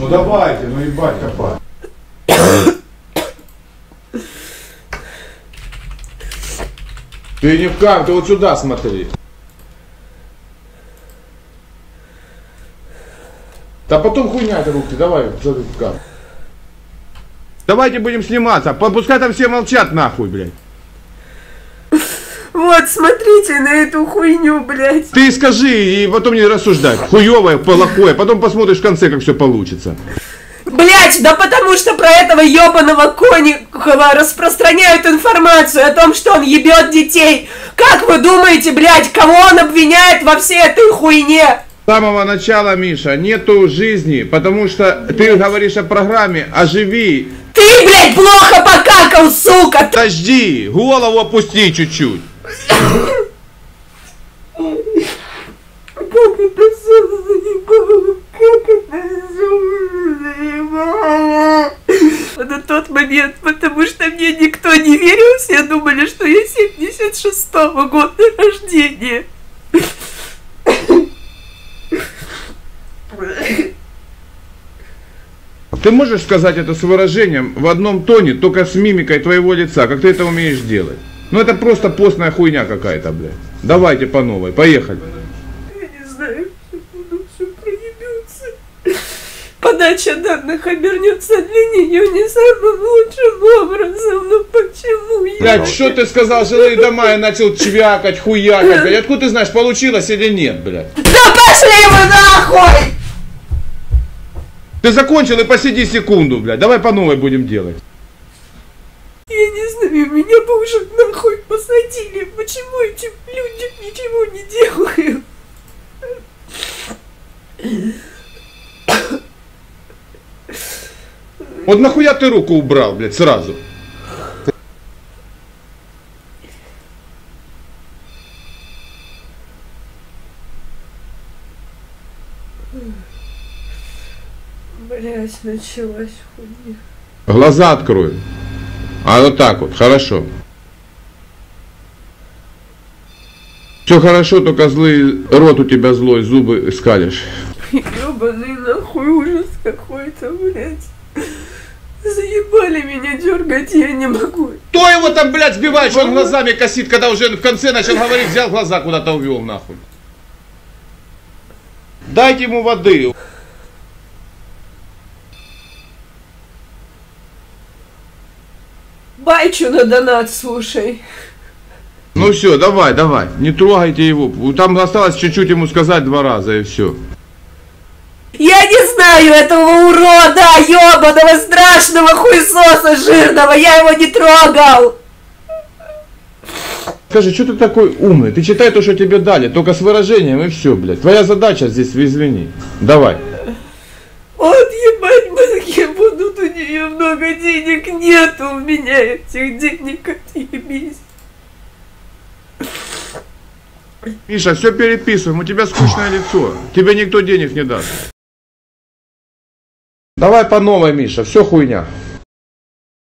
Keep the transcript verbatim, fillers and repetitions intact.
Ну давайте, ну ебать копать. Ты не в кам, ты вот сюда смотри. Да потом хуйня это руки, давай, в кам. Давайте будем сниматься, пускай там все молчат нахуй, блядь. Вот, смотрите на эту хуйню, блядь. Ты скажи и потом не рассуждай. Хуёвое, плохое, потом посмотришь в конце, как все получится. Блять, да потому что про этого ебаного Конюхова распространяют информацию о том, что он ебет детей. Как вы думаете, блять, кого он обвиняет во всей этой хуйне? С самого начала, Миша, нету жизни, потому что ты говоришь о программе «Оживи». Ты, блядь, плохо покакал, сука! Подожди, голову опусти чуть-чуть. Как это все заебало? Как это все заебало? На тот момент, потому что мне никто не верил, все думали, что я семьдесят шестого года рождения. Ты можешь сказать это с выражением в одном тоне, только с мимикой твоего лица, как ты это умеешь делать? Ну это просто постная хуйня какая-то, блядь. Давайте по новой, поехали. Я не знаю, буду все проебется. Подача данных обернется для нее не самым лучшим образом, но почему? Блядь, что ты сказал, жилые дома, я начал чвякать, хуякать, блядь. Откуда ты знаешь, получилось или нет, блядь? Да пошли вы нахуй! Ты закончил и посиди секунду, блядь. Давай по новой будем делать. Я не знаю, меня бы уже нахуй посадили. Почему этим людям ничего не делают? Вот нахуя ты руку убрал, блядь, сразу? Блять, началась хуйня. Глаза открой. А вот так вот, хорошо. Все хорошо, только злый, рот у тебя злой, зубы скалишь. Ёбаный нахуй ужас какой-то, блять. Заебали меня дергать, я не могу. Кто его там, блядь, сбивает, что он глазами косит, когда уже в конце начал говорить, взял глаза куда-то увел, нахуй. Дайте ему воды. Байчу на донат, слушай. Ну все, давай, давай, не трогайте его. Там осталось чуть-чуть ему сказать два раза и все. Я не знаю этого урода, ёбаного, страшного хуесоса жирного, я его не трогал. Скажи, что ты такой умный? Ты читай то, что тебе дали, только с выражением и все, блядь. Твоя задача здесь, извини. Давай. Вот ебать мозги будут, у нее много денег, нету у меня этих денег, отъебись. Миша, все переписываем, у тебя скучное лицо. Тебе никто денег не даст. Давай по новой, Миша, все хуйня.